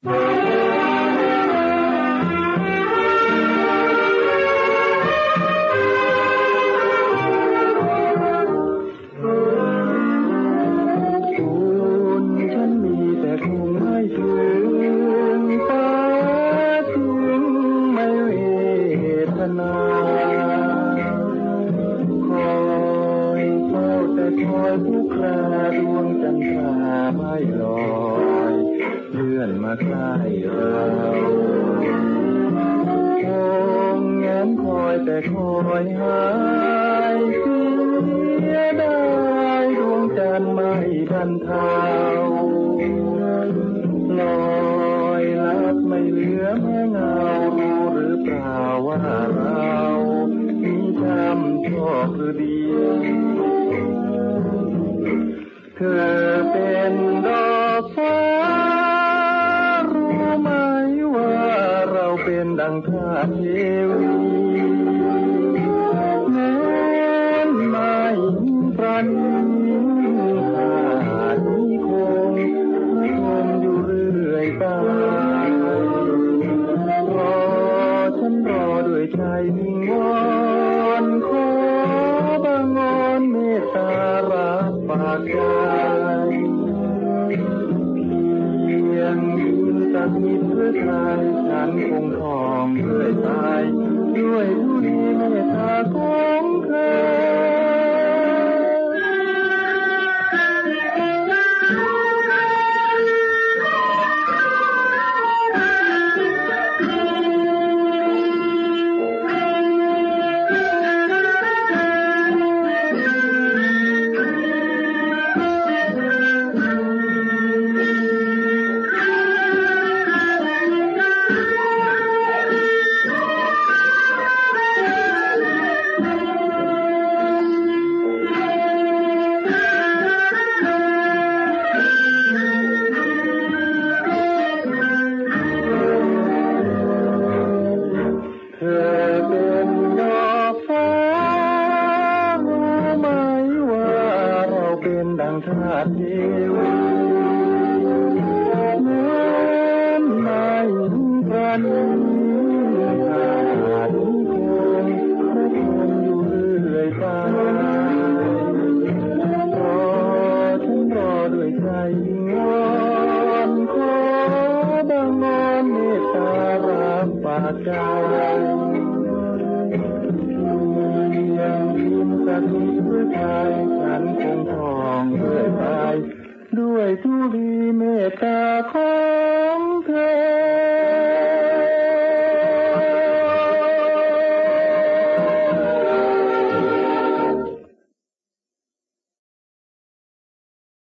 ทุกคราดวงจันทราไม่ลอยเลื่อนมาใกล้เราคงแงนคอยแต่คอยหายเสียได้ดวงจันทร์ไม่ทันเท่าลอยลับไม่เหลือแม้เงารู้หรือเปล่าว่าเรามีช้ำชอกหรือดีเธอเป็นดอกฟ้ารู้ไหมว่าเราเป็นดังทาสเทวีแม้ไม่ปราณีขาดนี้คงอยู่เรื่อยไปรอฉันรอด้วยใจวิงวอนขอบางอ้อนเมตตารับฝากใจสักนิดเพื่อไทยฉันคงทองเรื่อยไปด้วยผู้ดีเมตตาของเธอดังทาสเทวีแม้ไม่ปราณีขาดนี้คงอยู่เรื่อยไปรอฉันรอด้วยใจวิงวอนขอบางอ้อนเมตตารับฝากใจสักนิดเพื่อไทยฉันคงทองเรื่อยไปด้วยทุลีเมตตาของเธอ